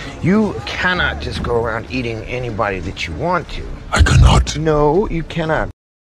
You cannot just go around eating anybody that you want to. I cannot. No, you cannot.